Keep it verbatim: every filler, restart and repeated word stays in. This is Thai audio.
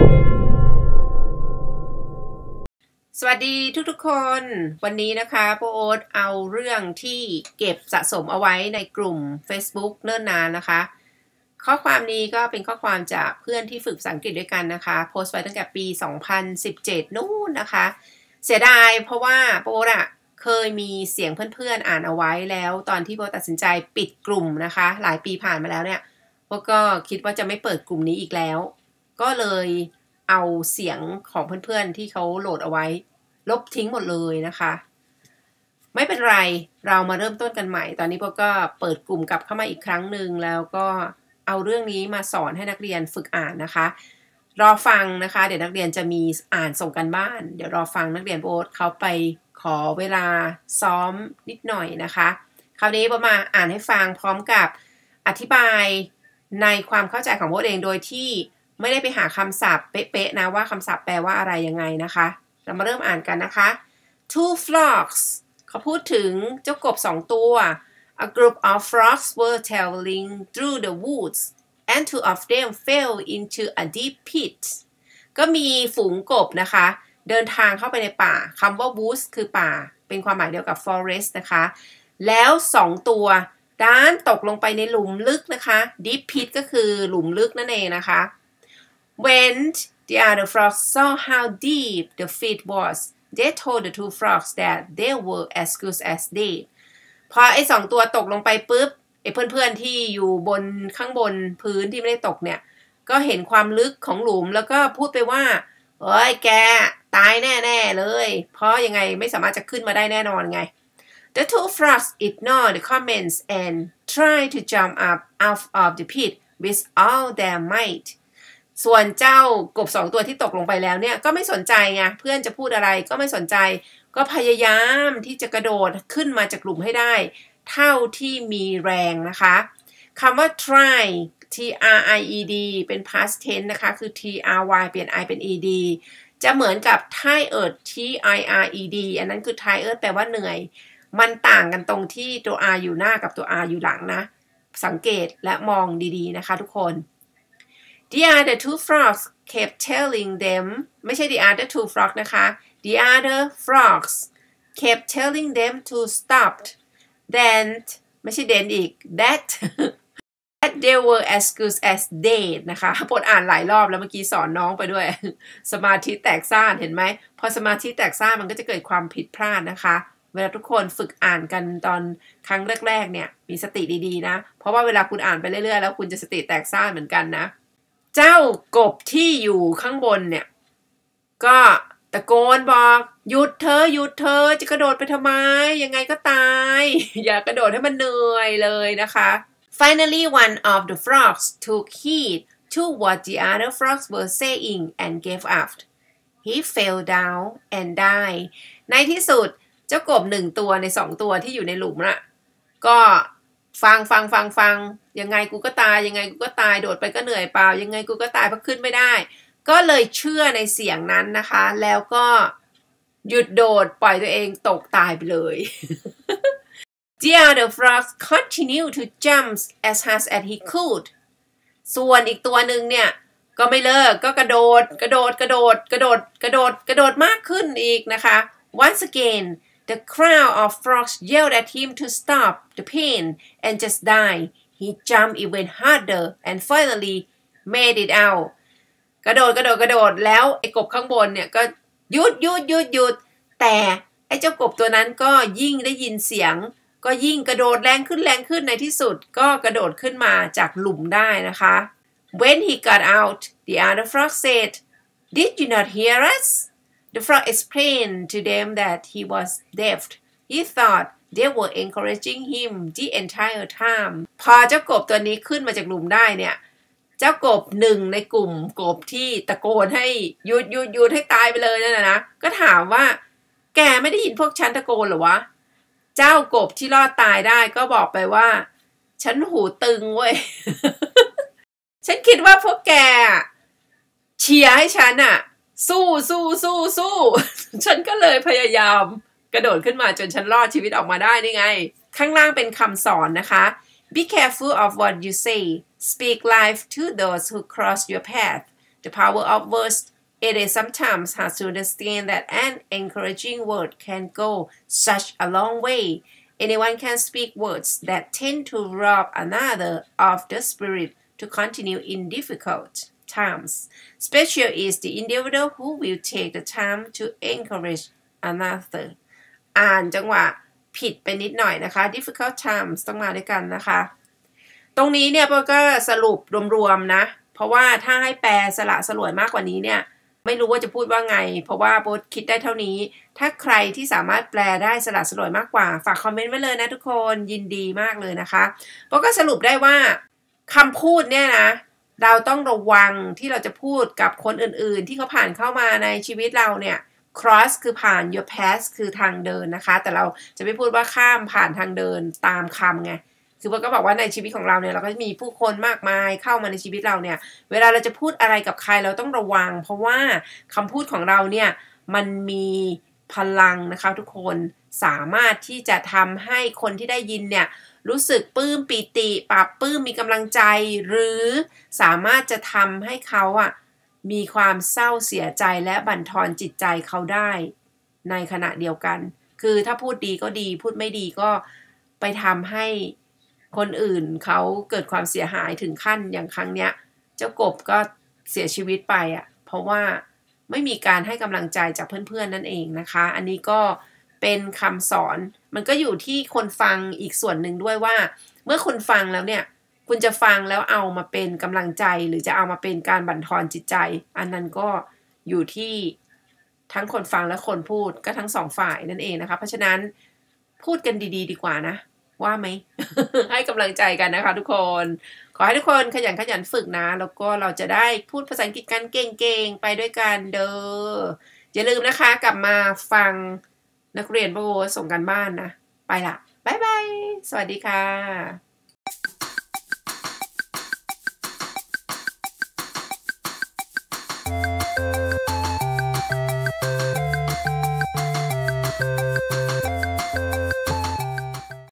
สวัสดีทุกๆคนวันนี้นะคะโปโอ๊ตเอาเรื่องที่เก็บสะสมเอาไว้ในกลุ่ม Facebook เนิ่นนานนะคะข้อความนี้ก็เป็นข้อความจากเพื่อนที่ฝึกภาษาอังกฤษด้วยกันนะคะโพสต์ไว้ตั้งแต่ปีสองพันสิบเจ็ดนู่นนะคะเสียดายเพราะว่าโปโอ๊ตอะเคยมีเสียงเพื่อนๆอ่านเอาไว้แล้วตอนที่โปโอ๊ตตัดสินใจปิดกลุ่มนะคะหลายปีผ่านมาแล้วเนี่ยโปโอ๊ตก็คิดว่าจะไม่เปิดกลุ่มนี้อีกแล้วก็เลยเอาเสียงของเพื่อนๆที่เขาโหลดเอาไว้ลบทิ้งหมดเลยนะคะไม่เป็นไรเรามาเริ่มต้นกันใหม่ตอนนี้พวกก็เปิดกลุ่มกลับเข้ามาอีกครั้งหนึ่งแล้วก็เอาเรื่องนี้มาสอนให้นักเรียนฝึกอ่านนะคะรอฟังนะคะเดี๋ยวนักเรียนจะมีอ่านส่งกันบ้านเดี๋ยวรอฟังนักเรียนโบ๊ทเขาไปขอเวลาซ้อมนิดหน่อยนะคะคราวนี้โบ๊ทมาอ่านให้ฟังพร้อมกับอธิบายในความเข้าใจของโบ๊ทเองโดยที่ไม่ได้ไปหาคำศัพท์เป๊ะๆนะว่าคำศัพท์แปลว่าอะไรยังไงนะคะเรามาเริ่มอ่านกันนะคะ Two frogs เขาพูดถึงเจ้ากบสองตัว A group of frogs were traveling through the woods and two of them fell into a deep pit ก็มีฝูงกบนะคะเดินทางเข้าไปในป่าคำว่า woods คือป่าเป็นความหมายเดียวกับ forest นะคะแล้วสองตัวด้านตกลงไปในหลุมลึกนะคะ deep pit ก็คือหลุมลึกนั่นเองนะคะ When the other frogs saw how deep the pit was, they told the two frogs that they were as good as dead. พอไอ้สองตัวตกลงไปปุ๊บไอ้เพื่อนๆที่อยู่บนข้างบนพื้นที่ไม่ได้ตกเนี่ยก็เห็นความลึกของหลุมแล้วก็พูดไปว่าเอ้ยแกตายแน่ๆเลยเพราะยังไงไม่สามารถจะขึ้นมาได้แน่นอนไง The two frogs ignored the comments and tried to jump up out of the pit with all their might.ส่วนเจ้ากบสองตัวที่ตกลงไปแล้วเนี่ยก็ไม่สนใจไงเพื่อนจะพูดอะไรก็ไม่สนใจก็พยายามที่จะกระโดดขึ้นมาจากหลุมให้ได้เท่าที่มีแรงนะคะคำว่า try t r i e d เป็น past tense นะคะคือ t r y เปลี่ยน i เป็น e d จะเหมือนกับ tired t i r e d อันนั้นคือ tired แปลว่าเหนื่อยมันต่างกันตรงที่ตัว r อยู่หน้ากับตัว r อยู่หลังนะสังเกตและมองดีๆนะคะทุกคนThe other two frogs kept telling them ไม่ใช่ the other two frogs นะคะ The other frogs kept telling them to stop then ไม่ใช่ then อีก that that they were as good as dead นะคะพดอ่านหลายรอบแล้วเมื่อกี้สอนน้องไปด้วยสมาธิแตกซ่านเห็นไหมพอสมาธิแตกซ่านมันก็จะเกิดความผิดพลาดนะคะเวลาทุกคนฝึกอ่านกันตอนครั้งแรกๆเนี่ยมีสติดีๆนะเพราะว่าเวลาคุณอ่านไปเรื่อยๆแล้วคุณจะสติแตกซ่านเหมือนกันนะเจ้ากบที่อยู่ข้างบนเนี่ยก็ตะโกนบอกหยุดเธอหยุดเธอจะกระโดดไปทำไมยังไงก็ตายอย่ากระโดดให้มันเหนื่อยเลยนะคะ Finally one of the frogs took heed to what the other frogs were saying and gave up. He fell down and died. ในที่สุดเจ้ากบหนึ่งตัวในสองตัวที่อยู่ในหลุมน่ะก็ฟังฟังฟังฟังยังไงกูก็ตายยังไงกูก็ตายโดดไปก็เหนื่อยเปล่ายังไงกูก็ตายเพราะขึ้นไม่ได้ก็เลยเชื่อในเสียงนั้นนะคะแล้วก็หยุดโดดปล่อยตัวเองตกตายไปเลย The other frog continued to jump as hard as he could ส่วนอีกตัวหนึ่งเนี่ยก็ไม่เลิกก็กระโดดกระโดดกระโดดกระโดดกระโดดกระโดดมากขึ้นอีกนะคะ Once again The crowd of frogs yelled at him to stop the pain and just die. He jumped even harder and finally made it out. กระโดดกระโดดกระโดดแล้วไอ้กบข้างบนเนี่ยก็หยุดหยุดหยุดหยุดแต่ไอ้เจ้ากบตัวนั้นก็ยิ่งได้ยินเสียงก็ยิ่งกระโดดแรงขึ้นแรงขึ้นในที่สุดก็กระโดดขึ้นมาจากหลุมได้นะคะ When he got out, the other frog said, "Did you not hear us?"The frog explained to them that he was deaf. He thought they were encouraging him the entire time. พอเจ้ากบตัวนี้ขึ้นมาจากหลุมได้เนี่ยเจ้ากบหนึ่งในกลุ่มกบที่ตะโกนให้หยุดหยุดหยุดให้ตายไปเลยนั่นนะนะก็ถามว่าแกไม่ได้ยินพวกฉันตะโกนหรอวะเจ้ากบที่รอดตายได้ก็บอกไปว่าฉันหูตึงเว้ย ฉันคิดว่าพวกแกเชียร์ให้ฉันอะสู้สู้สู้สู้ฉันก็เลยพยายามกระโดดขึ้นมาจนฉันรอดชีวิตออกมาได้นี่ไงข้างล่างเป็นคำสอนนะคะ Be careful of what you say. Speak life to those who cross your path. The power of words. It is sometimes hard to understand that an encouraging word can go such a long way. Anyone can speak words that tend to rob another of the spirit to continue in difficult times. Special is the individual who will take the time to encourage another. อ่านจังหวะผิดไปนิดหน่อยนะคะ difficult times ต้องมาด้วยกันนะคะตรงนี้เนี่ยโบก็สรุปรวมๆนะเพราะว่าถ้าให้แปลสละสลวยมากกว่านี้เนี่ยไม่รู้ว่าจะพูดว่าไงเพราะว่าโบคิดได้เท่านี้ถ้าใครที่สามารถแปลได้สละสลวยมากกว่าฝากคอมเมนต์ไว้เลยนะทุกคนยินดีมากเลยนะคะโบก็สรุปได้ว่าคำพูดเนี่ยนะเราต้องระวังที่เราจะพูดกับคนอื่นๆที่เขาผ่านเข้ามาในชีวิตเราเนี่ย cross คือผ่าน your path คือทางเดินนะคะแต่เราจะไม่พูดว่าข้ามผ่านทางเดินตามคำไงคือมันก็บอกว่าในชีวิตของเราเนี่ยเราก็จะมีผู้คนมากมายเข้ามาในชีวิตเราเนี่ยเวลาเราจะพูดอะไรกับใครเราต้องระวังเพราะว่าคำพูดของเราเนี่ยมันมีพลังนะคะทุกคนสามารถที่จะทำให้คนที่ได้ยินเนี่ยรู้สึกปลื้มปิติปลาบปลื้มมีกำลังใจหรือสามารถจะทำให้เขาอ่ะมีความเศร้าเสียใจและบั่นทอนจิตใจเขาได้ในขณะเดียวกันคือถ้าพูดดีก็ดีพูดไม่ดีก็ไปทำให้คนอื่นเขาเกิดความเสียหายถึงขั้นอย่างครั้งเนี้ยเจ้ากบก็เสียชีวิตไปอ่ะเพราะว่าไม่มีการให้กำลังใจจากเพื่อนๆนั่นเองนะคะอันนี้ก็เป็นคำสอนมันก็อยู่ที่คนฟังอีกส่วนหนึ่งด้วยว่าเมื่อคุณฟังแล้วเนี่ยคุณจะฟังแล้วเอามาเป็นกำลังใจหรือจะเอามาเป็นการบั่นทอนจิตใจอันนั้นก็อยู่ที่ทั้งคนฟังและคนพูดก็ทั้งสองฝ่ายนั่นเองนะคะเพราะฉะนั้นพูดกันดีๆดีกว่านะว่าไหม ให้กำลังใจกันนะคะทุกคนขอให้ทุกคนขยันขยันฝึกนะแล้วก็เราจะได้พูดภาษาอังกฤษกันเก่งๆไปด้วยกันเด้ออย่าลืมนะคะกลับมาฟังนักเรียนโบส่งกันบ้านนะไปละบ๊ายบายสวัสดีค่ะ